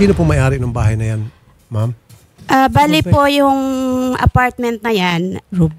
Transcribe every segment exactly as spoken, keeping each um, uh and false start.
Sino po may-ari ng bahay na yan, ma'am? Uh, bali po yung apartment na yan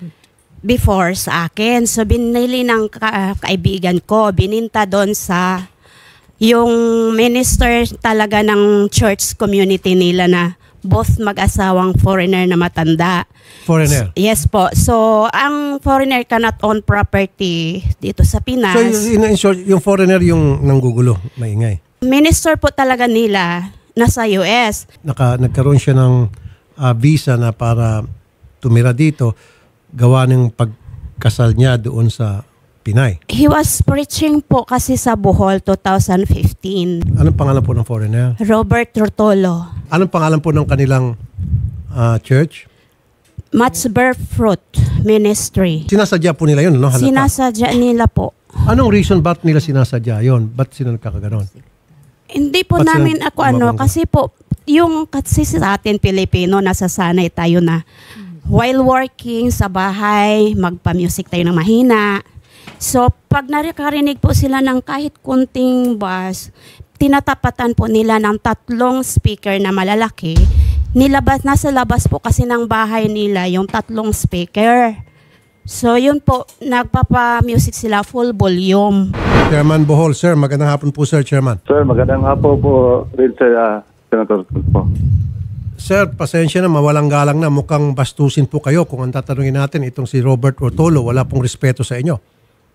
before sa akin. So binili ng ka- kaibigan ko, bininta doon sa yung minister talaga ng church community nila na both mag-asawang foreigner na matanda. Foreigner? Yes po. So ang foreigner cannot own property dito sa Pinas. So in, in short, yung foreigner yung nanggugulo, maingay? Minister po talaga nila nasa U S. Naka, nagkaroon siya ng uh, visa na para tumira dito, gawa ng pagkasal niya doon sa Pinay. He was preaching po kasi sa Bohol twenty fifteen. Anong pangalan po ng foreigner? Robert Rotolo. Anong pangalan po ng kanilang uh, church? Matsber Fruit Ministry. Sinasadya po nila yun, no? Halata. Sinasadya nila po. Anong reason ba't nila sinasadya yun? Ba't sila nagkakaganon? Hindi po ba't namin ako ano, kasi po, yung kasi sa atin Pilipino, nasasanay tayo na while working sa bahay, magpa-music tayo ng mahina. So, pag narikarinig po sila ng kahit kunting bass, tinatapatan po nila ng tatlong speaker na malalaki. Nilabas, nasa labas po kasi ng bahay nila yung tatlong speaker. So, yun po, nagpapa-music sila full volume. Chairman Bohol, sir. Magandang hapon po, sir, Chairman. Sir, magandang hapon po rin sa uh, Senator po. Sir, pasensya na, mawalang galang na. Mukhang bastusin po kayo kung ang tatanungin natin itong si Robert Rotolo. Wala pong respeto sa inyo.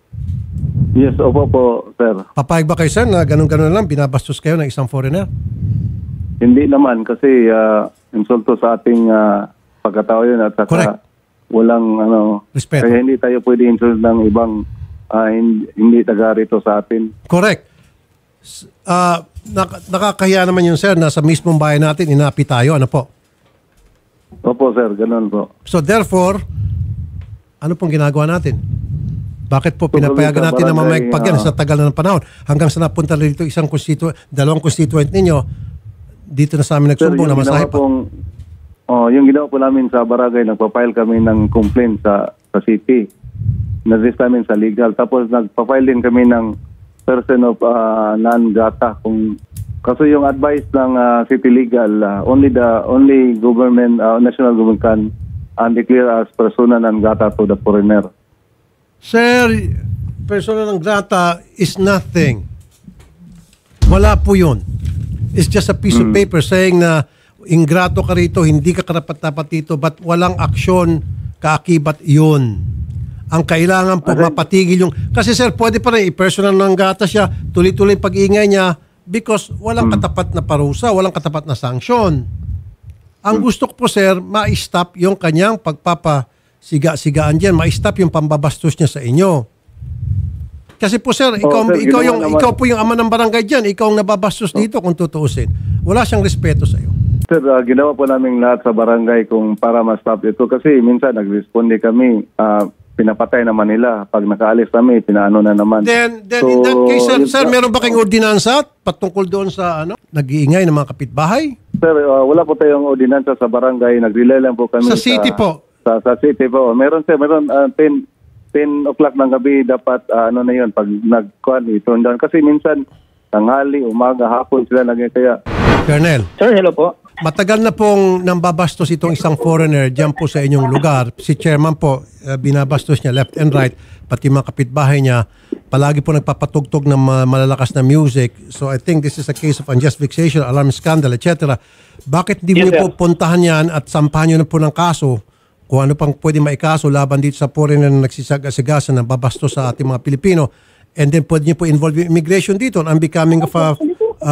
Yes, opo po, sir. Papayag ba kayo, sir, na ganun-ganun lang binabastos kayo ng isang foreigner? Hindi naman kasi uh, insulto sa ating uh, pagkatao yun at saka Correct. Walang ano, respeto. Kaya hindi tayo pwede insult ng ibang uh, hindi, hindi taga rito sa atin. Correct. Uh, nak- nakakahiya naman yun, sir, na sa mismong bahay natin inapi tayo. Ano po? Opo, sir. Ganun po. So therefore, ano pong ginagawa natin? Bakit po pinapayagan natin na mamayagpag yan sa tagal na ng panahon? Hanggang sa napunta na dito isang constituent, dalawang constituent ninyo, dito na sa amin nagsumbong na masahe pa. Pong, oh, yung ginawa po namin sa barangay, nagpa-file kami ng complaint sa, sa city. Na-list namin sa legal. Tapos nagpa-file din kami ng person of uh, non-gata. Kung, kasi yung advice ng uh, city legal, uh, only the only government, uh, national government can uh, declare as persona non-gata to the foreigner. Sir, persona non grata is nothing. Wala po yun. It's just a piece mm. of paper saying na ingrato ka rito, hindi ka karapat-dapat dito, but walang aksyon kaakibat yun. Ang kailangan po okay. mapatigil yung... Kasi sir, pwede pa rin i-personal non grata siya, tuloy-tuloy pag-iingay niya because walang mm. katapat na parusa, walang katapat na sanksyon. Ang mm. gusto ko po sir, ma-stop yung kanyang pagpapa siga-sigaan diyan, ma-stop yung pambabastos niya sa inyo. Kasi po sir, ikaw, oh, sir, ikaw, yung, ikaw po yung ama ng barangay diyan, ikaw ang nababastos oh. dito kung tutuusin. Wala siyang respeto sa iyo. Sir, uh, ginawa po namin lahat sa barangay kung para ma-stop ito kasi minsan nag-responde kami, uh, pinapatay naman nila. Pag nakaalis kami, pinaano na naman. Then, then so, in that case, sir, sir meron ba kayong ordinansa patungkol doon sa ano, nag-iingay ng mga kapitbahay? Sir, uh, wala po tayong ordinansa sa barangay. Nag-relay lang po kami sa city sa, po. Sa, sa city po. Meron sir, meron uh, ten o'clock ng gabi dapat uh, ano na yun, pag nag-kuhan, i-turn down. Kasi minsan, tanghali, umaga, hapon sila naging kaya. Colonel. Sir, hello po. Matagal na pong nambabastos itong isang foreigner dyan po sa inyong lugar. Si chairman po, uh, binabastos niya left and right, pati mga kapitbahay niya. Palagi po nagpapatugtog ng uh, malalakas na music. So I think this is a case of unjust vexation, alarm scandal, et cetera. Bakit hindi yes, mo po puntahan yan at sampahan nyo na po ng kaso kung ano pang pwede maikaso laban dito sa foreigner na nagsisagasigasan na babastos sa ating mga Pilipino, and then pwede nyo po involve yung immigration dito on becoming of a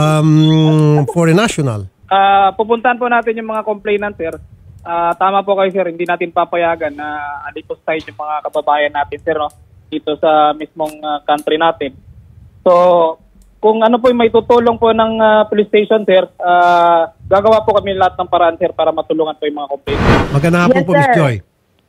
um, foreign national. Uh, pupuntahan po natin yung mga complainant, sir. Uh, tama po kayo, sir. Hindi natin papayagan na alikos tayo yung mga kababayan natin, sir, no? Dito sa mismong uh, country natin. So, kung ano po yung may tutulong po ng uh, police station, sir, uh, gagawa po kami lahat ng paraan, sir, para matulungan po yung mga complainant. Magandang hapon yes, po, Miss Joy.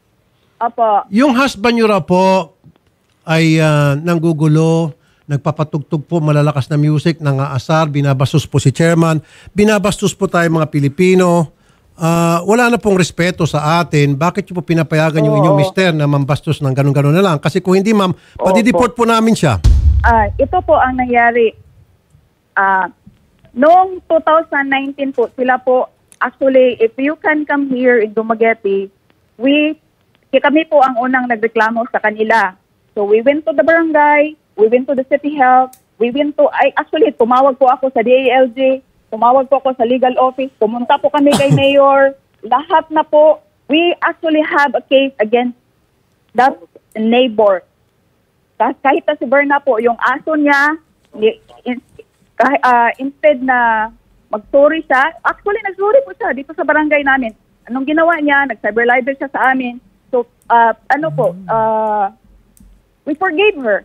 Opo. Yung husband nyo raw po ay uh, nanggugulo, nagpapatugtog po malalakas na music, nangaasar, binabastos po si chairman, binabastos po tayo mga Pilipino. Uh, wala na pong respeto sa atin. Bakit nyo po pinapayagan yung inyong mister na mambastos ng ganun-ganun na lang? Kasi kung hindi, ma'am, padideport po namin siya. Uh, ito po ang nangyari. Uh, Noong two thousand nineteen po, sila po, actually, if you can come here in Dumaguete, we, kami po ang unang nagreklamo sa kanila. So we went to the barangay, we went to the city health, we went to, I, actually, tumawag po ako sa D A L J, tumawag po ako sa legal office, pumunta po kami kay Mayor, lahat na po. We actually have a case against that neighbor. Kahit na si Berna po, yung aso niya, in, uh, instead na mag-sorry siya, actually nag-sorry po siya dito sa barangay namin. Anong ginawa niya? Nag-cyber libel siya sa amin. So, uh, ano po, uh, we forgave her.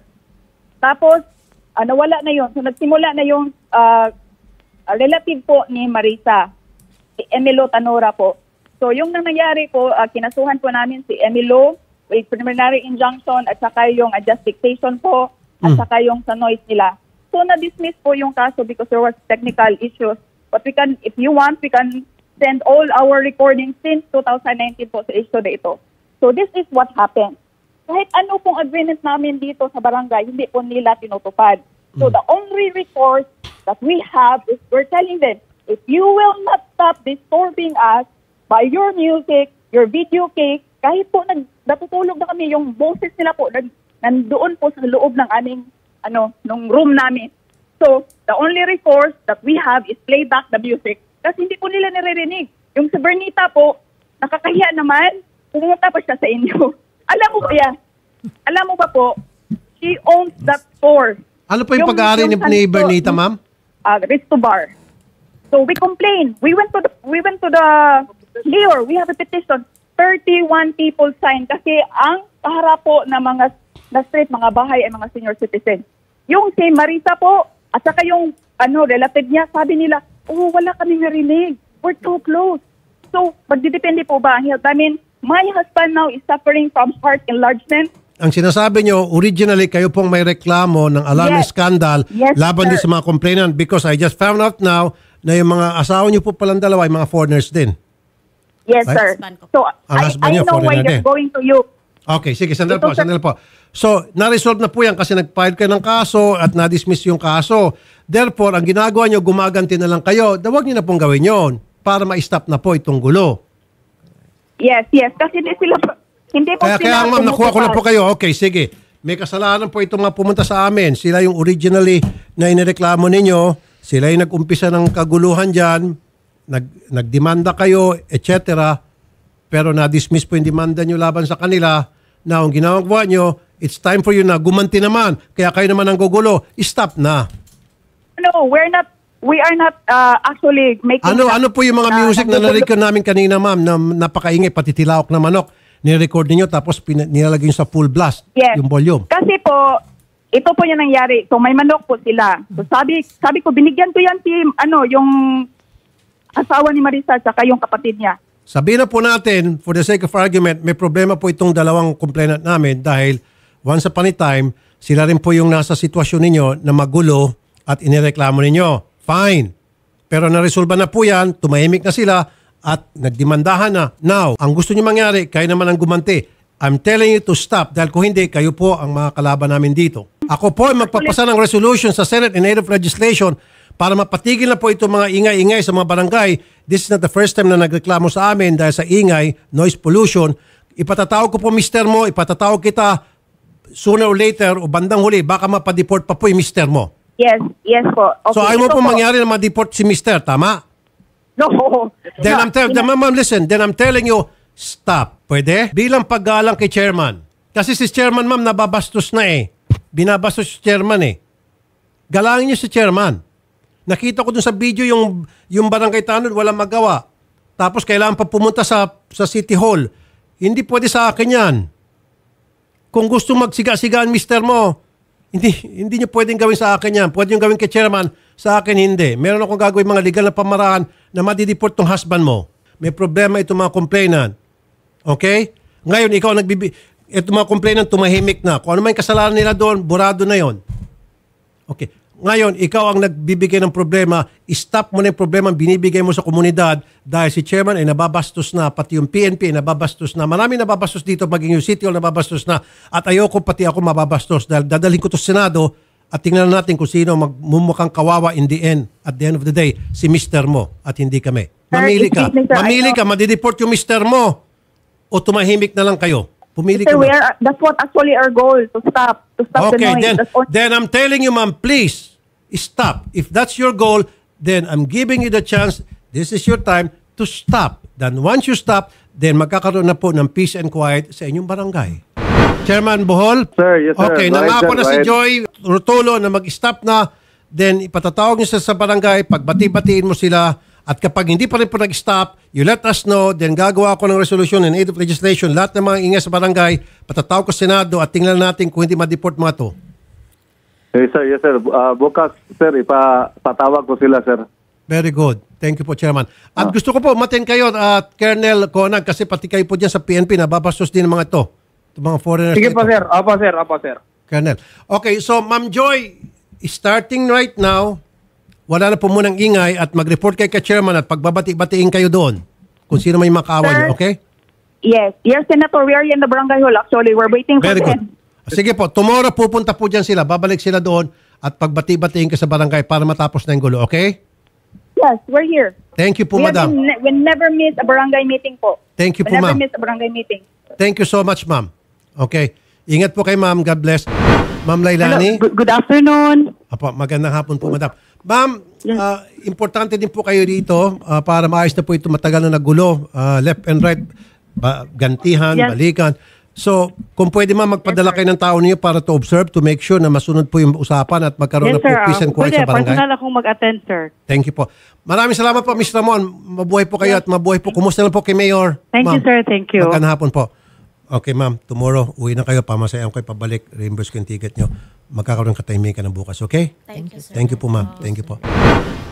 Tapos, uh, nawala na yun. So, nagsimula na yung uh, relative po ni Marisa, si Emilo Tanora po. So, yung nangyari po, uh, kinasuhan po namin si Emilo with preliminary injunction at saka yung adjust dictation po at Mm. saka yung sa noise nila. So, na-dismiss po yung kaso because there was technical issues. But we can, if you want, we can send all our recordings since two thousand nineteen po sa issue na ito. So, this is what happened. Kahit ano pong agreement namin dito sa barangay, hindi po nila tinutupad. So, the only recourse that we have is we're telling them, if you will not stop disturbing us by your music, your video cake, kahit po nag, natutulog na kami, yung boses nila po, nag, nandoon po sa loob ng aming, ano, nung room namin. So, the only recourse that we have is play back the music. Kasi hindi po nila naririnig. Yung si Bernita po, nakakahiya naman, pumunta pa siya sa inyo. Alam mo ba yan? Alam mo ba po, she owns that store. Ano po yung, yung pag-aari ni, ni Bernita, ma'am? Uh, Resto Bar. So we complained. We went to the we went to the mayor. We have a petition. thirty-one people signed kasi ang kaharap po ng mga na street, mga bahay ay mga senior citizen. Yung si Marisa po, at saka yung ano, relative niya, sabi nila, oh, wala kaming narinig. We're too close. So, magdidepende po ba ang health? I mean, my husband now is suffering from heart enlargement. Ang sinasabi nyo, originally kayo pong may reklamo ng alarm Yes. scandal Yes, laban sir. din sa mga complainant because I just found out now na yung mga asawa nyo po palang dalawa ay mga foreigners din. Yes, Right? sir. So, Ang I, husband I niyo, know why foreigner they're din. going to you. Okay, sige, sandal Ito, po, sir. sandal po. So, na-resolve na po yan kasi nag-file kayo ng kaso at na-dismiss yung kaso. Therefore, ang ginagawa nyo, gumaganti na lang kayo. Dawag nyo na pong gawin yon para ma-stop na po itong gulo. Yes, yes. Kasi hindi sila, hindi po Kaya, sila kaya ma'am, nakuha ko na po tumutupad. kayo. Okay, sige. May kasalanan po itong mga pumunta sa amin. Sila yung originally na inireklamo ninyo. Sila yung nag-umpisa ng kaguluhan dyan. Nag, nagdemanda kayo, et cetera. Pero na-dismiss po yung demanda nyo laban sa kanila. Now, ang ginagawa nyo, it's time for you na gumanti naman. Kaya kayo naman ang gugulo. Stop na. No, we're not, we are not uh, actually making... Ano that- ano po yung mga uh, music na naggugulo- narinig ko namin kanina, ma'am, na napakaingay, pati tilawak na manok. Nirecord niyo tapos pin- nilalagay nyo sa full blast Yes. yung volume. Kasi po, ito po yung nangyari. So may manok po sila. So sabi sabi ko, binigyan ko yan si, ano, yung asawa ni Marisa at yung kapatid niya. Sabihin na po natin, for the sake of argument, may problema po itong dalawang complainant namin dahil once upon a time, sila rin po yung nasa sitwasyon ninyo na magulo at inireklamo ninyo. Fine. Pero naresolba na po yan, tumahimik na sila at nagdemandahan na. Now, ang gusto niyo mangyari, kayo naman ang gumanti. I'm telling you to stop dahil kung hindi, kayo po ang mga kalaban namin dito. Ako po ay magpapasa ng resolution sa Senate and Native Legislation para mapatigil na po itong mga ingay-ingay sa mga barangay. This is not the first time na nagreklamo sa amin dahil sa ingay, noise pollution. Ipatatawag ko po, mister mo, ipatatawag kita sooner or later o bandang huli, baka mapadeport pa po yung mister mo. Yes, yes po. Okay, So ayaw mo ito po mangyari na ma-deport si mister, tama? No. Then No, I'm telling, ina- ma'am, listen, then I'm telling you, stop. Pwede? Bilang paggalang kay chairman. Kasi si chairman, ma'am, nababastos na eh. Binabastos si chairman eh. Galangin niyo si chairman. Nakita ko dun sa video yung, yung barangay tanod, walang magawa. Tapos kailangan pa pumunta sa, sa City Hall. Hindi pwede sa akin yan. Kung gusto magsiga-sigaan, mister mo, hindi, hindi niyo pwedeng gawin sa akin yan. Pwede yung gawin kay chairman, sa akin hindi. Meron akong gagawin mga legal na pamaraan na madideport tong husband mo. May problema itong mga complainant. Okay? Ngayon, ikaw nagbibi... Itong mga complainant, tumahimik na. Kung ano man yung kasalanan nila doon, burado na yon. Okay. Ngayon, ikaw ang nagbibigay ng problema, stop mo na yung problema binibigay mo sa komunidad dahil si chairman ay nababastos na, pati yung P N P ay nababastos na. Marami nababastos dito, maging yung City Hall nababastos na. At ayoko pati ako mababastos dahil dadalhin ko to sa Senado at tingnan natin kung sino magmumukhang kawawa in the end, at the end of the day, si mister mo at hindi kami. Mamili ka. excuse me, sir, Mamili I ka, madideport yung mister mo o tumahimik na lang kayo. Pumili Sir, ka we ba? are, that's what actually our goal, to stop, to stop the Okay, noise. then, That's all- then I'm telling you, ma'am, please, stop. If that's your goal, then I'm giving you the chance, this is your time to stop. Then once you stop, then magkakaroon na po ng peace and quiet sa inyong barangay. Chairman Bohol? Sir, yes, sir. Okay, Go ahead, nangako sir. na Go si ahead. Joy Rutulo na mag-stop na, then ipatatawag niyo sa, sa barangay, pagbati-batiin mo sila, at kapag hindi pa rin po nag-stop, you let us know, then gagawa ko ng resolution and aid of legislation, lahat ng mga ingay sa barangay, patatawag ko sa Senado at tingnan natin kung hindi ma-deport mga to. Yes, sir. Yes, sir. Ah, bukas, sir, ipatawag ko sila, sir. Very good. Thank you po, Chairman. At Ah. gusto ko po matin kayo at Colonel Conag kasi pati kayo po dyan sa P N P, nababastos din ng mga to. Itong mga foreigners. Sige na po ito. sir, opo sir, opo sir. Colonel. Okay, so Ma'am Joy, starting right now, wala na po munang ingay at mag-report kay ka-chairman at pagbabati-batiin kayo doon kung sino may makaawa Sir? niyo, okay? Yes, yes, Senator, we are in the barangay hall. Actually, we're waiting for Very good. them. Sige po, tomorrow pupunta po dyan sila, babalik sila doon at pagbati-batiin ka sa barangay para matapos na yung gulo, okay? Yes, we're here. Thank you po, we, have madam. been, ne- we never miss a barangay meeting po. Thank you We po, never ma'am. miss a barangay meeting. Thank you so much, ma'am. Okay. Ingat po kay ma'am. God bless. Ma'am Lailani. Good, good afternoon. Apo, magandang hapon po, madam. Ma'am, ah, importante din po kayo dito ah, para maayos na po ito matagal na nagulo. Ah, left and right, ba- gantihan, Yes. balikan. So, kung pwede ma'am, magpadala kayo ng tao niyo para to observe, to make sure na masunod po yung usapan at magkaroon Yes, na po sir. peace and Ah, quiet pwede, sa barangay. personal akong mag-attend, sir. Thank you po. Maraming salamat po, Miz Ramon. Mabuhay po kayo at mabuhay po. Kumusta na po kay Mayor? Thank you, Ma'am? sir. Thank you. Magandang hapon po. Okay, ma'am. Tomorrow, uwi na kayo. Pamasayan ko kayo pabalik. Reimburse ko yung ticket nyo. Magkakaroon katahimikan ng bukas, okay? Thank you, sir. Thank you po, ma'am. Thank you po.